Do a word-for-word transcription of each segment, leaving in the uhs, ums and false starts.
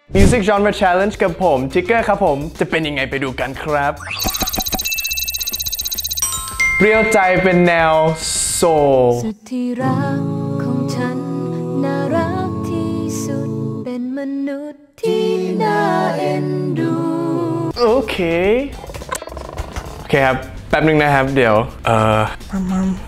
Music Genre Challenge กับผม TIGGER ครับผมจะเป็นยังไงไปดูกันครับเปรี้ยวใจเป็นแนวโซลสุดที่รักของฉันน่ารักที่สุดเป็นมนุษย์ที่น่าเอ็นดูโอเคโอเคครับแป๊บนึงนะครับเดี๋ยวเอ่อมัม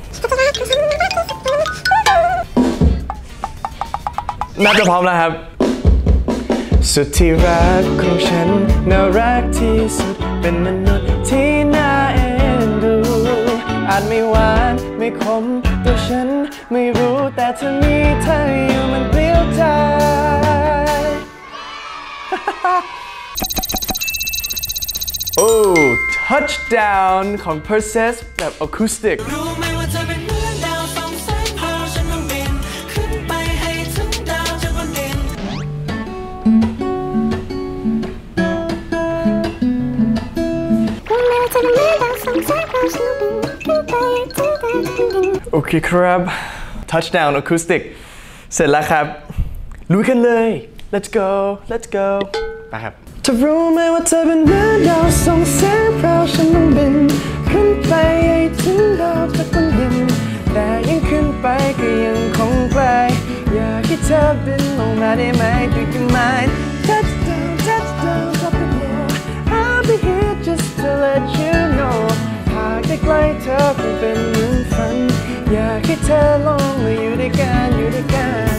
น่าจะพร้อมแล้วครับสุดที่รักของฉันน่ารักที่สุดเป็นมนุษย์ที่น่าเอ็นดูอาจไม่หวานไม่ขมตัวฉันไม่รู้แต่เธอมีเธออยู่มันเปรี้ยวใจ โอ้ Touchdown ของ Perses แบบ Acousticรู้ไหมว่าเธอเป็นเหมือนดาวส่องแสงพาฉันต้องบินขึ้นไปให้ถึงดาวจะบนดินโอเคครับ Touchdown Acoustic เสร็จแล้วครับลุยกันเลย Let's go Let's go ไปครับเธอรู้ไหมว่าเธอเป็นเหมือนดาวส่องแสงเพราะฉันต้องบินขึ้นไปให้ถึงดาวจะบนดินแต่ยังขึ้นไปก็ยังคงไกลอยากให้เธอบินลงมาได้ไหม Do you mind Touchdown Touchdown Drop it low I'll be here just to let you knowหากได้ใกล้เธอคงเป็นเหมือนฝันอยากให้เธอลองมาอยู่ด้วยกันอยู่ด้วยกัน